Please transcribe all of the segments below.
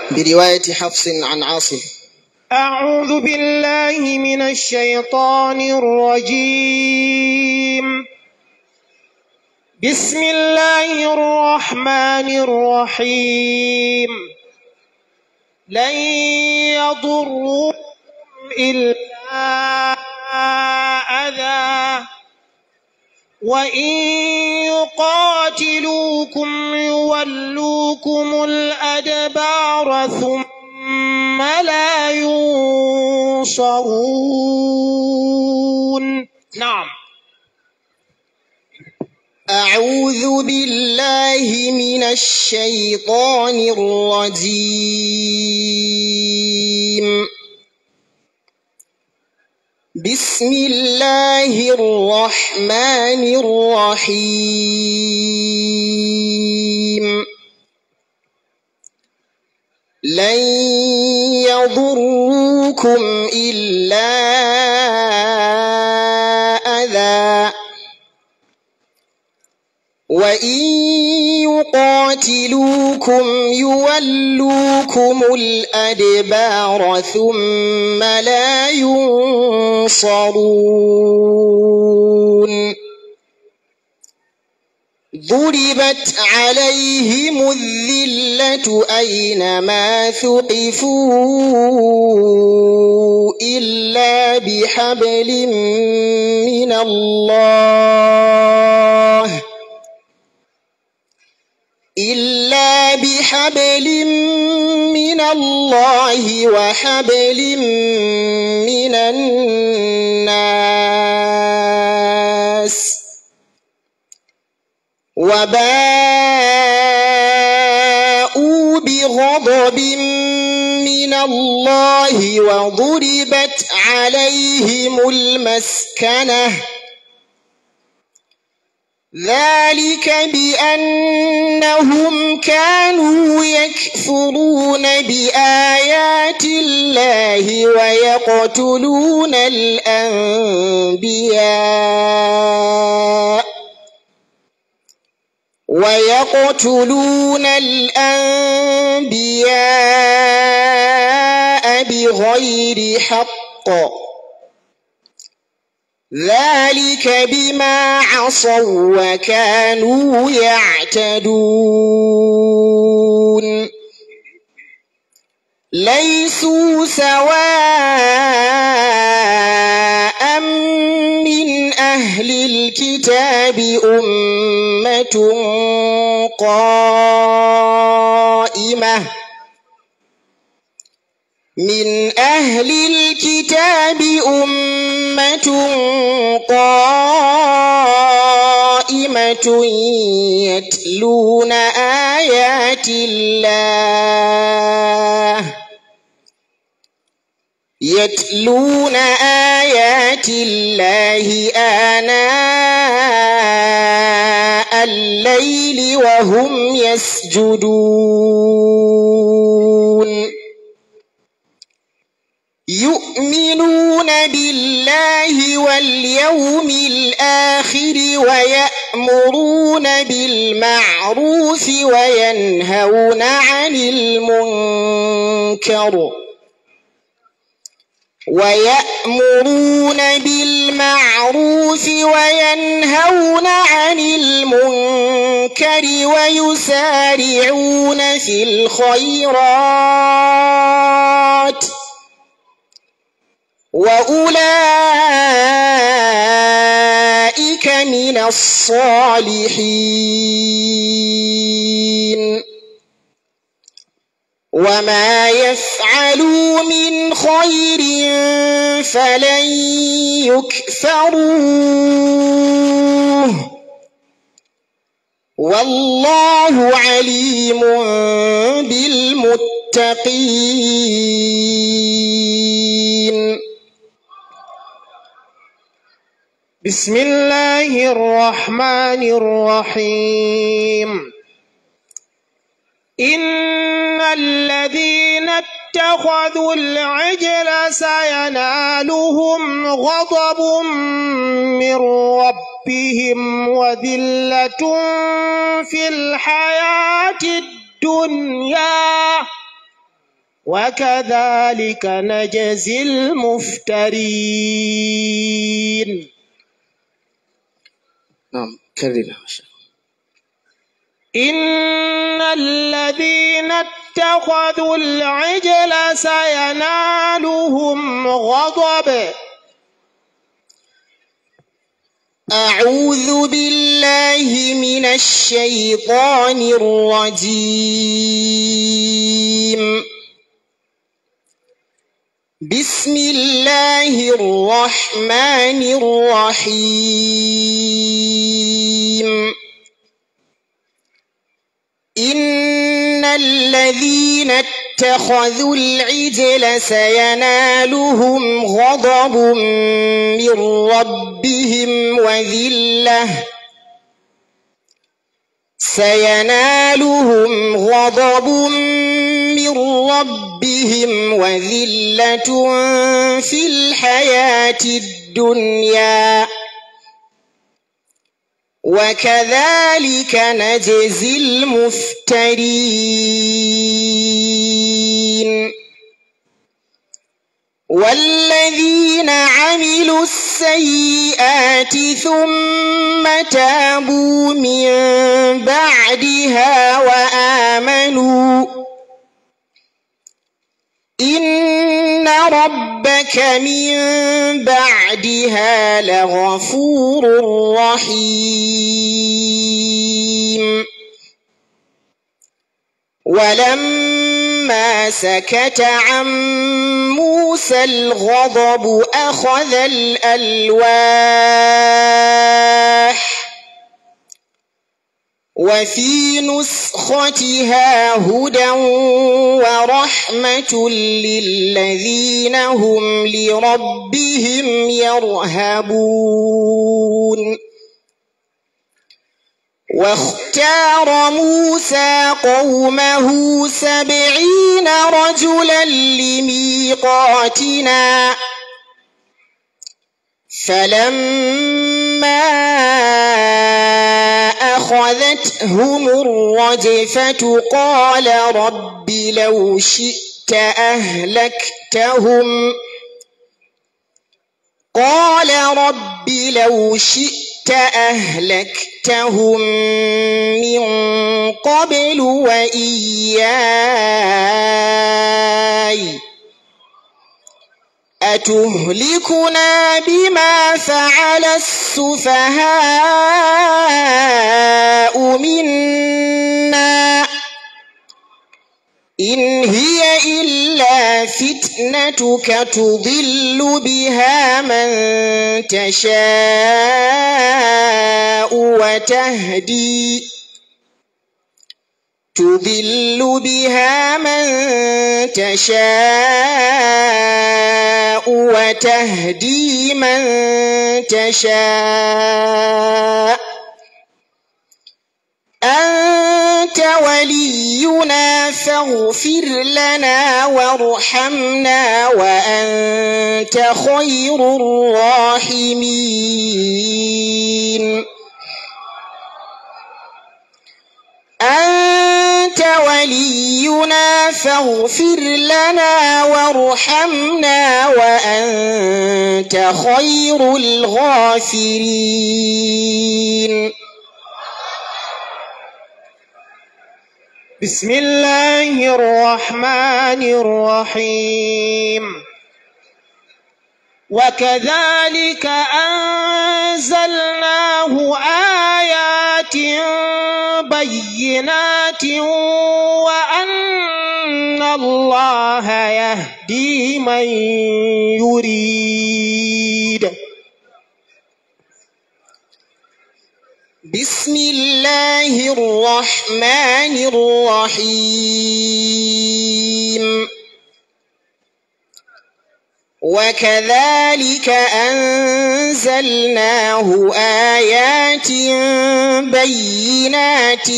برواية حفص عن عاصم. أعوذ بالله من الشيطان الرجيم. بسم الله الرحمن الرحيم. لن يضروكم إلا أذى وإن يقاتلوكم يولوكم الأدبار ثم لا ينصرون. نعم. أعوذ بالله من الشيطان الرجيم. بسم الله الرحمن الرحيم. لن يضروكم إلا أذى وإن يقاتلوكم يولوكم الأدبار ثم لا ينصرون. ضربت عليهم الذلة أينما ثقفوا إلا بحبل من الله وحبل من الناس وباءوا بغضب من الله وضربت عليهم المسكنة ذلك بأنهم كانوا يكفرون بآيات الله ويقتلون الأنبياء بغير حق ذلك بما عصوا وكانوا يعتدون. ليسوا سواء من أهل الكتاب أمة قائمة يتلون آيات الله آناء الليل وهم يسجدون. يؤمنون بالله واليوم الآخر ويأمرون بالمعروف وينهون عن المنكر ويسارعون في الخيرات وأولئك من الصالحين. وما يفعلوا من خير فلن يكفروه والله عليم بالمتقين. بسم الله الرحمن الرحيم. إن الذين اتخذوا العجل سينالهم غضب من ربهم وذلة في الحياة الدنيا وكذلك نجزي المفترين. نعم كرر. إن الذين اتخذوا العجل سينالهم غضب. أعوذ بالله من الشيطان الرجيم. بسم الله الرحمن الرحيم. إن الذين اتخذوا العجل سينالهم غضب من ربهم وذلة في الحياة الدنيا وكذلك نجزي المفترين. والذين عملوا السيئات ثم تابوا من بعدها وآمنوا إن ربك من بعدها لغفور رحيم. ولما سكت عن موسى الغضب أخذ الألواح وفي نسختها هدى ورحمة للذين هم لربهم يرهبون. واختار موسى قومه 70 رجلا لميقاتنا فلما أخذتهم الرجفة قال رب لو شئت أهلكتهم من قبل وإياي أتهلكنا بما فعل السفهاء منا إن هي إلا فتنتك تضل بها من تشاء وتهدي من تشاء أنت ولينا فاغفر لنا وارحمنا وأنت خير الراحمين. أنت ولينا فاغفر لنا وارحمنا وأنت خير الغافرين. بسم الله الرحمن الرحيم. وكذلك أنزلناه آيات بينات وأن الله يهدي من يريد. بسم الله الرحمن الرحيم. وكذلك أنزلناه آيات بينات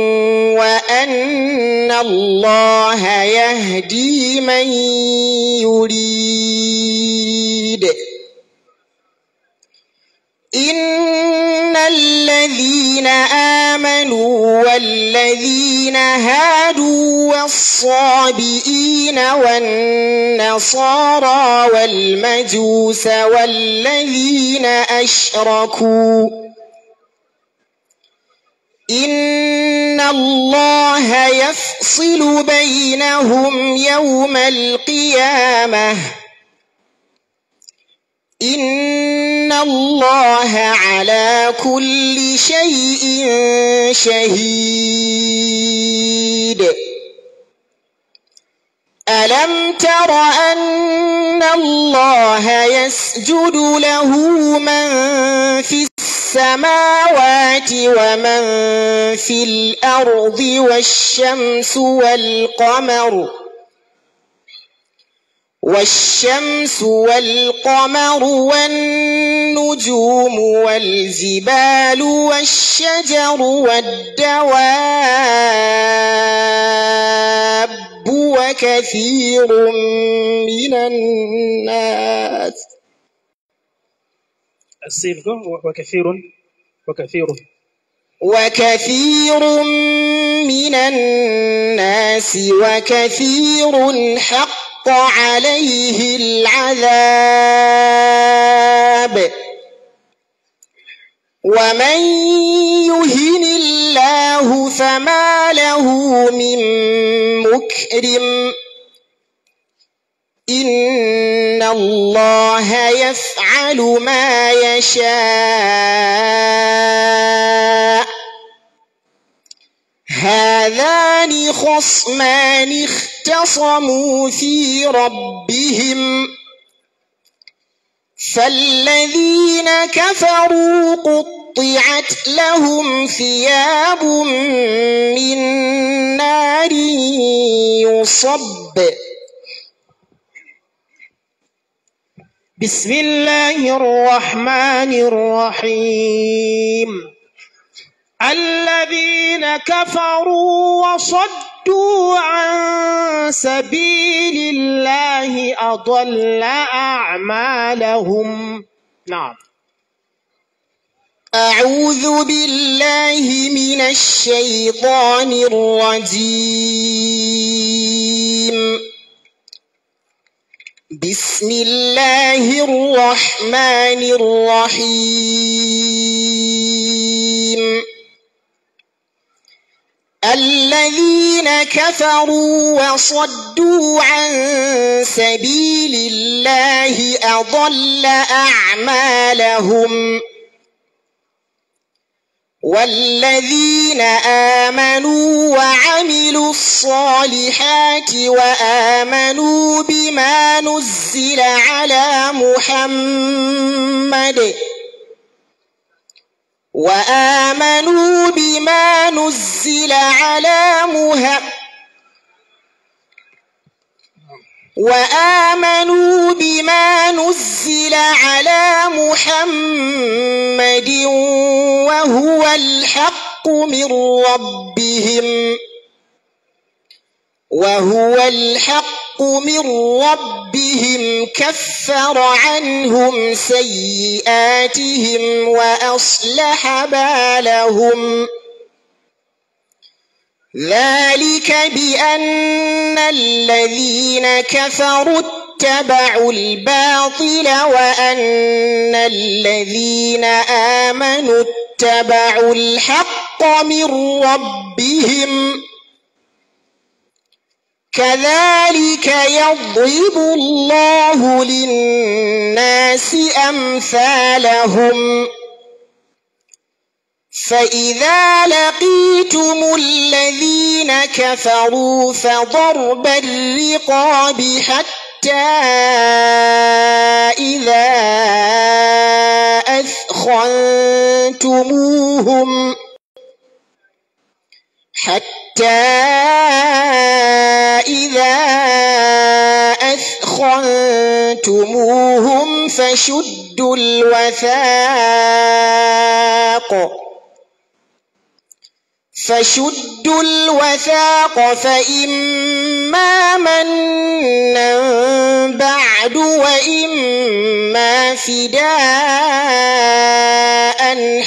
وأن الله يهدي من يريد إن الذين آمنوا والذين هادوا والصابئين والنصارى والمجوس والذين أشركوا إن الله يفصل بينهم يوم القيامة إن الله على كل شيء شهيد ألم تر أن الله يسجد له من في السماوات ومن في الأرض والشمس والقمر والنجوم والجبال والشجر والدواب وكثير من الناس وكثير حق عليه العذاب ومن يهن الله فما له من مكرم إن الله يفعل ما يشاء هذان خصمان اختصموا في ربهم فالذين كفروا قطعت لهم ثياب من نار يصب بسم الله الرحمن الرحيم الذين كفروا وصدوا عن سبيل الله أضل أعمالهم. نعم. أعوذ بالله من الشيطان الرجيم. بسم الله الرحمن الرحيم. الذين كفروا وصدوا عن سبيل الله أضل أعمالهم والذين آمنوا وعملوا الصالحات وآمنوا بما نزل على محمد وهو الحق من ربهم كفر عنهم سيئاتهم وأصلح بالهم ذلك بأن الذين كفروا اتبعوا الباطل وأن الذين آمنوا اتبعوا الحق من ربهم كذلك يضرب الله للناس أمثالهم فإذا لقيتم الذين كفروا فضرب الرقاب حتى إذا أثخنتموهم فشدوا فشدوا الوثاق فإما منا بعد وإما فداء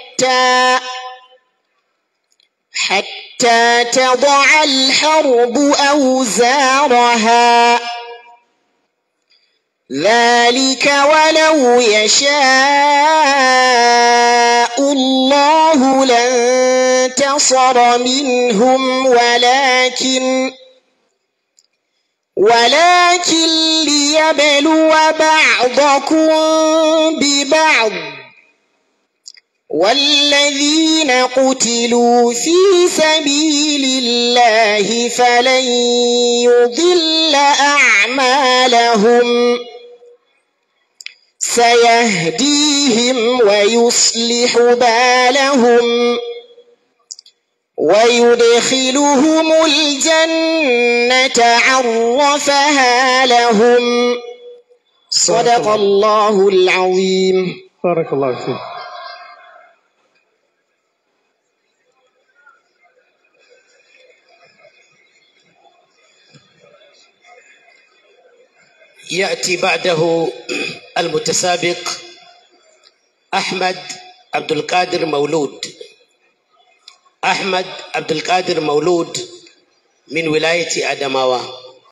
حتى تضع الحرب أوزارها ذلك ولو يشاء الله لانتصر منهم ولكن ليبلو بعضكم ببعض والذين قتلوا في سبيل الله فلن يضل أعمالهم سيهديهم ويصلح بالهم ويدخلهم الجنة عرفها لهم صدق الله العظيم. بارك الله فيك. يأتي بعده المتسابق أحمد عبد القادر مولود. أحمد عبد القادر مولود من ولاية أدماوة.